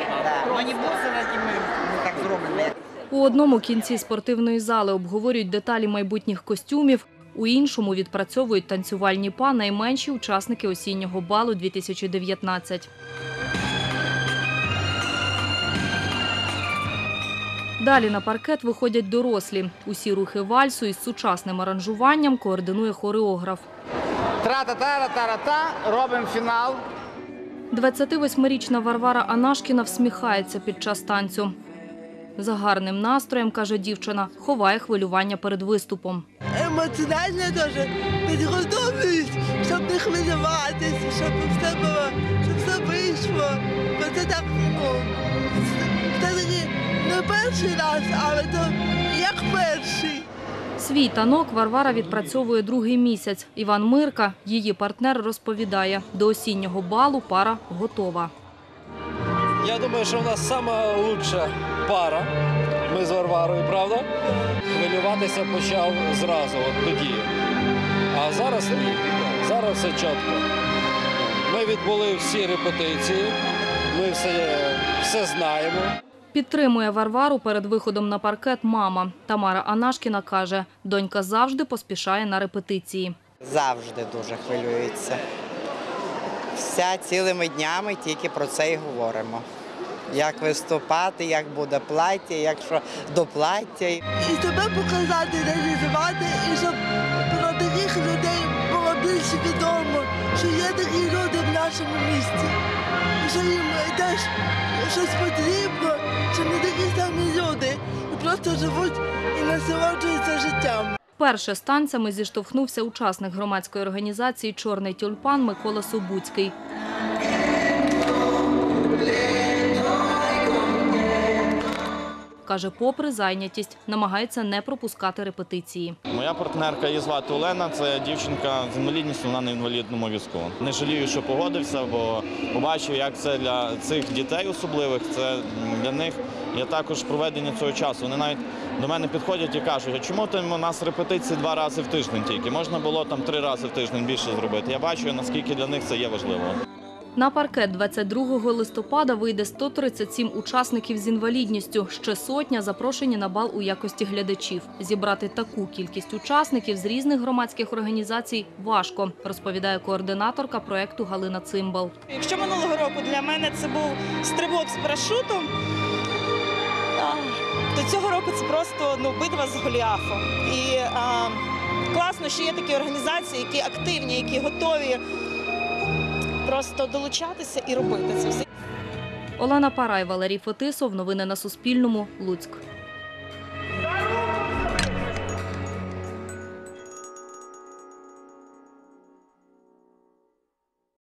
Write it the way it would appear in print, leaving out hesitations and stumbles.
Вони буси ми так зробимо. У одному кінці спортивної зали обговорюють деталі майбутніх костюмів, у іншому відпрацьовують танцювальні па найменші учасники осіннього балу 2019. Далі на паркет виходять дорослі. Усі рухи вальсу із сучасним аранжуванням координує хореограф. Тра-та-та-ра-та-ра-та, робимо фінал. 28-річна Варвара Анашкіна всміхається під час танцю. За гарним настроєм, каже дівчина, ховає хвилювання перед виступом. Емоціонально дуже підготовлююсь, щоб не хвилюватися, щоб все вийшло. Бо це так, все-таки не перший раз, але то як перший. Свій танок Варвара відпрацьовує другий місяць. Іван Мирка, її партнер, розповідає, до осіннього балу пара готова. Я думаю, що в нас сама лучша пара. Ми з Варварою, правда? Хвилюватися почав зразу, от тоді. А зараз ні. Зараз все чітко. Ми відбули всі репетиції, ми все знаємо. Підтримує Варвару перед виходом на паркет мама. Тамара Анашкіна каже, донька завжди поспішає на репетиції. Завжди дуже хвилюється. Цілими днями тільки про це і говоримо. Як виступати, як буде плаття, як що до плаття. І себе показати, реалізувати, і щоб про таких людей було більше відомо, що є такі люди в нашому місті, і що їм теж щось потрібно, що не такі самі люди, і просто живуть і насолоджуються життям. Вперше з танцями зіштовхнувся учасник громадської організації «Чорний тюльпан» Микола Собуцький. Каже, попри зайнятість, намагається не пропускати репетиції. Моя партнерка, її звати Олена, це дівчинка з інвалідністю, вона на інвалідному візку. Не жалію, що погодився, бо побачив, як це для цих дітей особливих, це для них є також проведення цього часу. Вони навіть до мене підходять і кажуть, а чому там у нас репетиції 2 рази в тиждень тільки? Можна було там 3 рази в тиждень більше зробити. Я бачу, наскільки для них це є важливо. На паркет 22 листопада вийде 137 учасників з інвалідністю. Ще сотня запрошені на бал у якості глядачів. Зібрати таку кількість учасників з різних громадських організацій важко, розповідає координаторка проєкту Галина Цимбал. Якщо минулого року для мене це був стрибок з парашутом, то цього року це просто битва з Голіафом. І класно, що є такі організації, які активні, які готові просто долучатися і робити це все. Олена Парай, Валерій Фетисов. Новини на Суспільному. Луцьк.